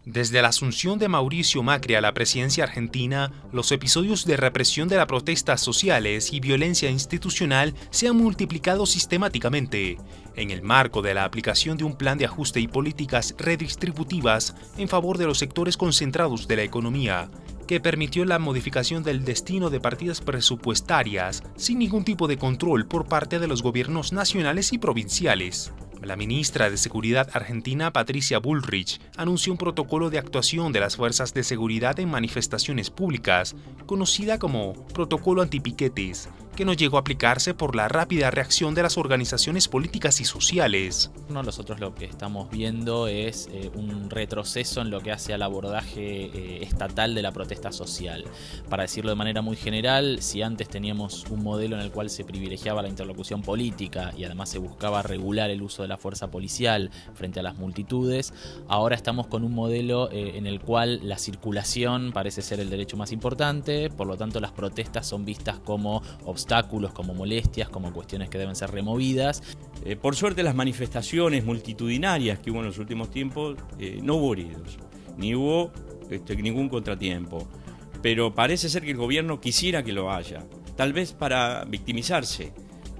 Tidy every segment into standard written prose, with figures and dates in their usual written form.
Desde la asunción de Mauricio Macri a la presidencia argentina, los episodios de represión de las protestas sociales y violencia institucional se han multiplicado sistemáticamente, en el marco de la aplicación de un plan de ajuste y políticas redistributivas en favor de los sectores concentrados de la economía, que permitió la modificación del destino de partidas presupuestarias sin ningún tipo de control por parte de los gobiernos nacionales y provinciales. La ministra de Seguridad argentina, Patricia Bullrich, anunció un protocolo de actuación de las fuerzas de seguridad en manifestaciones públicas, conocida como Protocolo Antipiquetes, que no llegó a aplicarse por la rápida reacción de las organizaciones políticas y sociales. Nosotros lo que estamos viendo es un retroceso en lo que hace al abordaje estatal de la protesta social. Para decirlo de manera muy general, si antes teníamos un modelo en el cual se privilegiaba la interlocución política y además se buscaba regular el uso de la fuerza policial frente a las multitudes, ahora estamos con un modelo en el cual la circulación parece ser el derecho más importante, por lo tanto las protestas son vistas como obstáculos, como molestias, como cuestiones que deben ser removidas. Por suerte las manifestaciones multitudinarias que hubo en los últimos tiempos no hubo heridos, ni hubo ningún contratiempo, pero parece ser que el gobierno quisiera que lo haya, tal vez para victimizarse,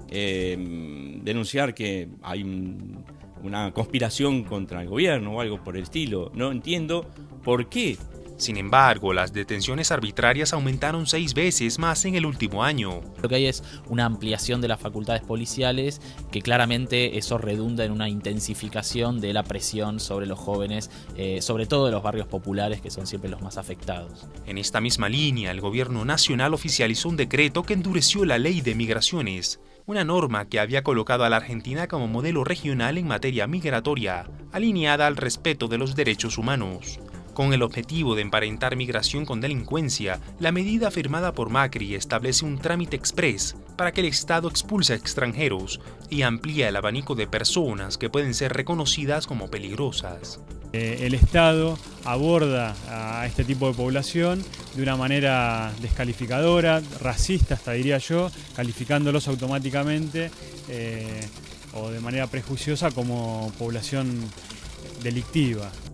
denunciar que hay una conspiración contra el gobierno o algo por el estilo. No entiendo por qué. Sin embargo, las detenciones arbitrarias aumentaron 6 veces más en el último año. Lo que hay es una ampliación de las facultades policiales, que claramente eso redunda en una intensificación de la presión sobre los jóvenes, sobre todo de los barrios populares, que son siempre los más afectados. En esta misma línea, el gobierno nacional oficializó un decreto que endureció la ley de migraciones, una norma que había colocado a la Argentina como modelo regional en materia migratoria, alineada al respeto de los derechos humanos. Con el objetivo de emparentar migración con delincuencia, la medida firmada por Macri establece un trámite exprés para que el Estado expulse a extranjeros y amplía el abanico de personas que pueden ser reconocidas como peligrosas. El Estado aborda a este tipo de población de una manera descalificadora, racista hasta diría yo, calificándolos automáticamente o de manera prejuiciosa como población delictiva.